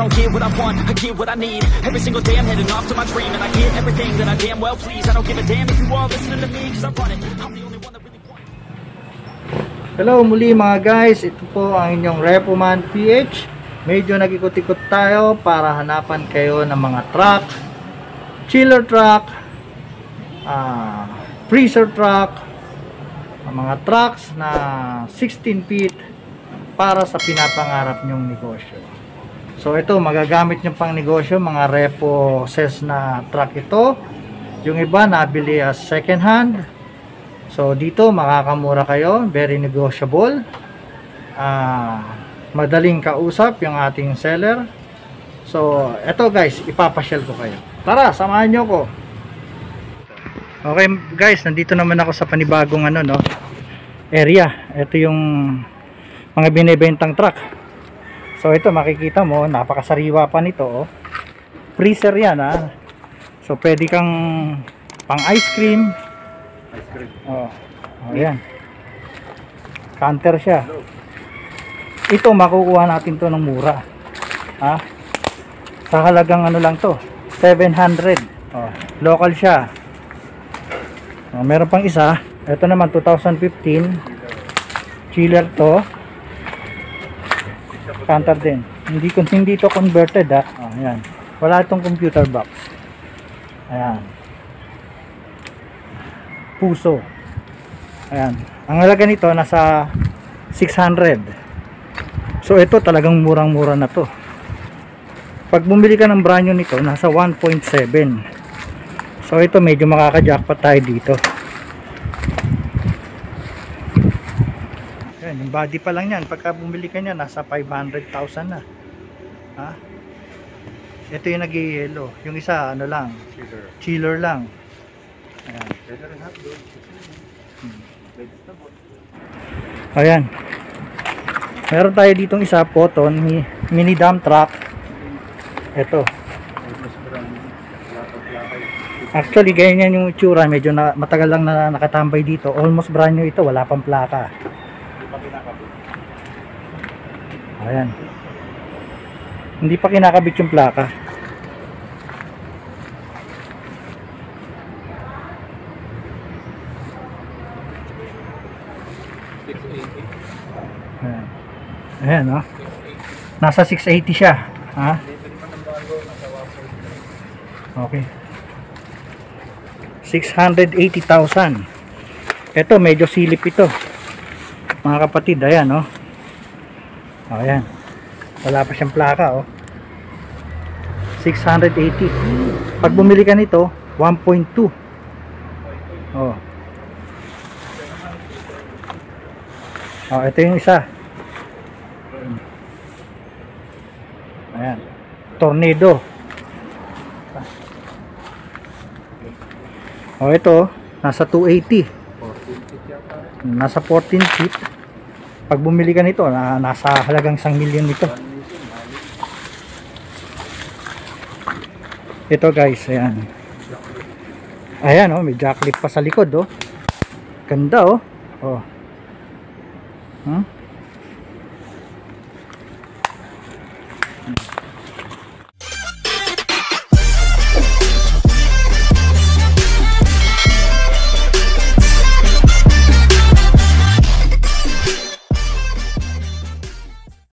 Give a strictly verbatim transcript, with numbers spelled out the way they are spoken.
don't get what I want, I get what I need. Every single day I'm heading off to my dream, and I get everything that I damn well please. I don't give a damn if you all listening to me, cause I run it. I'm the only one that really wants it. Hello muli mga guys, ito po ang inyong Repoman P H. Medyo nag-ikot-ikot tayo para hanapan kayo ng mga truck, chiller truck, uh, freezer truck, mga trucks na sixteen feet para sa pinapangarap nyong negosyo. So ito, magagamit nyo pang negosyo, mga repo ses na truck ito. Yung iba nabili as second hand. So dito makakamura kayo, very negotiable. uh, Madaling kausap yung ating seller. So ito guys, ipapasyal ko kayo. Tara, samahan nyo ko. Okay guys, nandito naman ako sa panibagong ano no area. Ito yung mga binebentang truck. So ito makikita mo, napakasariwa pa nito oh. Freezer yan ha. So pwede kang pang ice cream. Ice cream. Oh, oh yan. Counter siya. Ito makukuha natin to ng mura. Ha? Sa halagang ano lang to, seven hundred. Oh, local siya. Oh, meron pang isa, ito naman two thousand fifteen, chiller to, counter din, hindi, hindi to converted ha. Oh, ayan. Wala itong computer box. Ayan, puso. Ayan, ang halaga nito nasa six hundred. So ito talagang murang mura na to. Pag bumili ka ng brand new nito, nasa one point seven. So ito medyo makaka-jackpot tayo dito. Yan, yung body pa lang yan. Pagka bumili ka niya, nasa five hundred thousand na. Ha? Ito yung nag-yellow. Yung isa, ano lang, chiller, chiller lang. Ayan. Hmm. Ayan. Meron tayo ditong isa, Poton, mini dump truck. Ito. Actually, ganyan yung itsura. Medyo na, matagal lang na nakatambay dito. Almost brand new ito. Wala pang plaka. Ayan. Hindi pa kinakabit yung plaka. Ayan. Ayan, no? Nasa six eighty siya. Ha? Okay. six hundred eighty thousand. Ito medyo silip ito mga kapatid. Ayan oh. Oh, ayan. Wala pa siyang plaka oh. six hundred eighty. Pag bumili ka nito one point two. Oh. Oh, ito yung isa. Ayan. Tornado. Oh, ito nasa two eighty. Nasa fourteen feet. Pag bumili ka nito, na, nasa halagang isang milyon nito. Ito guys, ayan. Ayan oh, may jacklip pa sa likod oh. Ganda oh. Oh. Hmm?